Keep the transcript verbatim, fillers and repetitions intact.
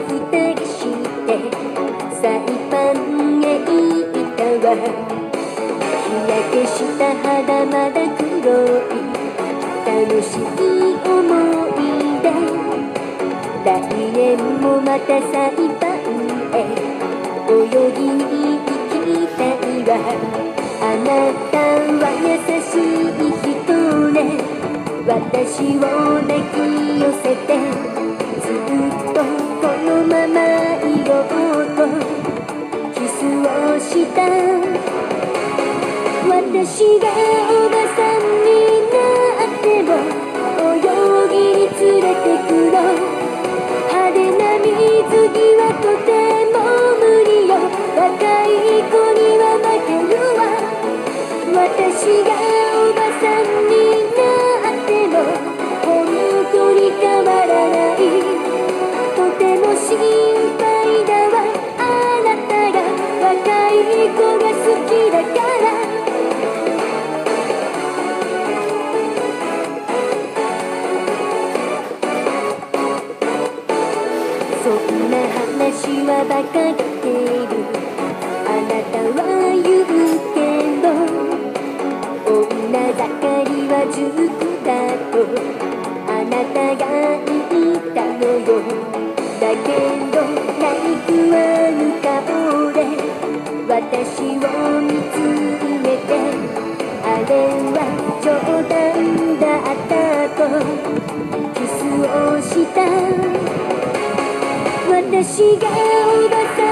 二人してサイパンへ行ったわ。日焼けした肌まだ黒い楽しい思い出。来年もまたサイパンへ泳ぎに行きたいわ。あなたは優しい人ね。私を抱き寄せてずっとこのままいようとキスをした。私がおばさんになっても泳ぎに連れてくの。派手な水着はとても無理よ。若い子には負けるわ。私がおばさんになっても本当に変わらない。とても心配だわ。あなたが若い子が好きだから。そんな話はバカげてる。あなたは言うけど女盛りは塾だとあなたが言ったのよ。だけどナイフはぬ顔で私を見つめて、あれは冗談だったとキスをした。私がおばさん